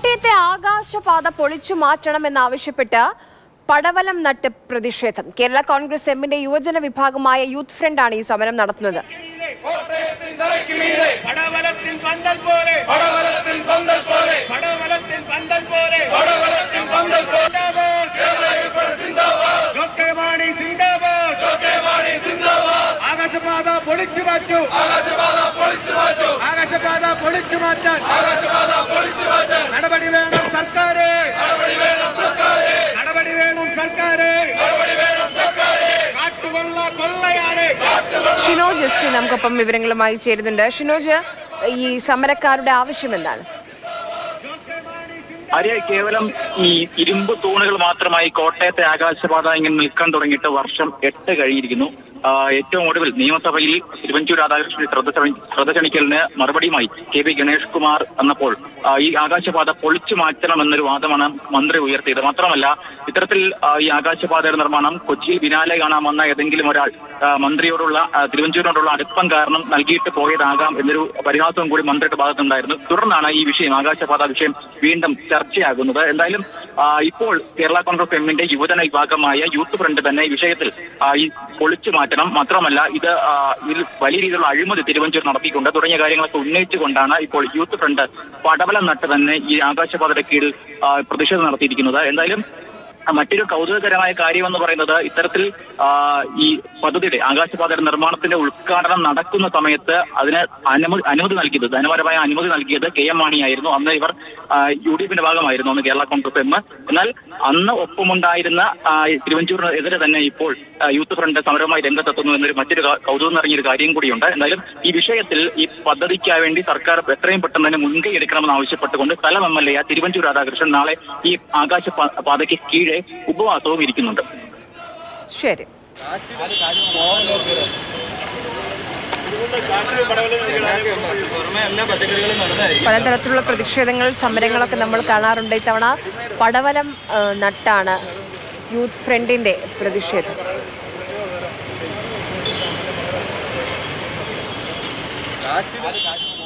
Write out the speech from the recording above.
കോട്ടയത്തെ ആകാശപാത പൊളിച്ചു മാറ്റണമെന്നാവശ്യപ്പെട്ട് പടവലം നട്ട് പ്രതിഷേധം. കേരള കോൺഗ്രസ് എമ്മിന്റെ യുവജന വിഭാഗമായ യൂത്ത് ഫ്രണ്ട് ആണ് ഈ സമരം നടത്തുന്നത്. ആകാശപാത പൊളിച്ചു മാറ്റൂ, ആകാശപാത പൊളിച്ചു മാറ്റാൻ നടപടി വേണം സർക്കാരെ, നടപടി വേണം സർക്കാരെ. കാട്ടുകൊള്ള കൊള്ളയാണ്. ഷിനോജ് എസ് നമുക്കൊപ്പം വിവരങ്ങളുമായി ചേരുന്നുണ്ട്. ഷിനോജ്, ഈ സമരക്കാരുടെ ആവശ്യം എന്താണ്? കേവലം ഈ ഇരുമ്പ് തൂണുകൾ മാത്രമായി കോട്ടയത്തെ ആകാശപാത ഇങ്ങനെ നിൽക്കാൻ തുടങ്ങിയിട്ട് വർഷം 8 കഴിഞ്ഞിരിക്കുന്നു. ഏറ്റവും ഒടുവിൽ നിയമസഭയിൽ തിരുവഞ്ചൂർ രാധാകൃഷ്ണന്റെ ശ്രദ്ധ ക്ഷണിക്കലിന് മറുപടിയുമായി KP ഗണേഷ് കുമാർ എന്നപ്പോൾ ഈ ആകാശപാത പൊളിച്ചു മാറ്റണമെന്നൊരു വാദമാണ് മന്ത്രി ഉയർത്തിയത്. മാത്രമല്ല, ഇത്തരത്തിൽ ഈ ആകാശപാതയുടെ നിർമ്മാണം കൊച്ചിയിൽ ബിനാലെ കാണാൻ വന്ന ഏതെങ്കിലും ഒരാൾ മന്ത്രിയോടുള്ള തിരുവഞ്ചൂരിനോടുള്ള അടുപ്പം കാരണം നൽകിയിട്ട് പോയതാകാം എന്നൊരു പരിഹാസവും കൂടി മന്ത്രിയുടെ ഭാഗത്തുണ്ടായിരുന്നു. തുടർന്നാണ് ഈ വിഷയം, ആകാശപാത വിഷയം വീണ്ടും ചർച്ചയാകുന്നത്. എന്തായാലും ഇപ്പോൾ കേരള കോൺഗ്രസ് എമ്മിന്റെ യുവജന വിഭാഗമായ യൂത്ത് ഫ്രണ്ട് തന്നെ ഈ വിഷയത്തിൽ ഈ പൊളിച്ചു മാറ്റണം, മാത്രമല്ല ഇതിൽ വലിയ രീതിയിലുള്ള അഴിമതി തിരുവഞ്ചൂർ നടത്തിയിട്ടുണ്ട് തുടങ്ങിയ കാര്യങ്ങളൊക്കെ ഉന്നയിച്ചുകൊണ്ടാണ് ഇപ്പോൾ യൂത്ത് ഫ്രണ്ട് പടവലം നട്ട് തന്നെ ഈ ആകാശപാതയുടെ കീഴിൽ പ്രതിഷേധം നടത്തിയിരിക്കുന്നത്. എന്തായാലും മറ്റൊരു കൗതുകകരമായ കാര്യമെന്ന് പറയുന്നത്, ഇത്തരത്തിൽ ഈ പദ്ധതിയുടെ ആകാശപാതയുടെ നിർമ്മാണത്തിന്റെ ഉദ്ഘാടനം നടക്കുന്ന സമയത്ത് അതിന് അനുമതി നൽകിയത്, ധനപരമായ അനുമതി നൽകിയത് KM മാണിയായിരുന്നു. അന്ന് ഇവർ UDFിന്റെ ഭാഗമായിരുന്നു, അന്ന് കേരള കോൺഗ്രസ് എം. എന്നാൽ അന്ന് ഒപ്പമുണ്ടായിരുന്ന തിരുവഞ്ചൂരിനെതിരെ തന്നെ ഇപ്പോൾ യൂത്ത് ഫ്രണ്ട് സമരവുമായി രംഗത്തെത്തുന്നു എന്നൊരു മറ്റൊരു കൗതുകം നിറഞ്ഞൊരു കാര്യം കൂടിയുണ്ട്. എന്തായാലും ഈ വിഷയത്തിൽ ഈ പദ്ധതിക്ക് വേണ്ടി സർക്കാർ എത്രയും പെട്ടെന്ന് തന്നെ മുൻകൈ എടുക്കണമെന്ന് ആവശ്യപ്പെട്ടുകൊണ്ട് സ്ഥലം MLA തിരുവഞ്ചൂർ രാധാകൃഷ്ണൻ നാളെ ഈ ആകാശപാതയ്ക്ക് കീഴെ ഉപവാസവും ഇരിക്കുന്നുണ്ട്. ശരി, പലതരത്തിലുള്ള പ്രതിഷേധങ്ങൾ, സമരങ്ങളൊക്കെ നമ്മൾ കാണാറുണ്ട്. ഇത്തവണ പടവലം നട്ടാണ് യൂത്ത് ഫ്രണ്ടിന്റെ പ്രതിഷേധം.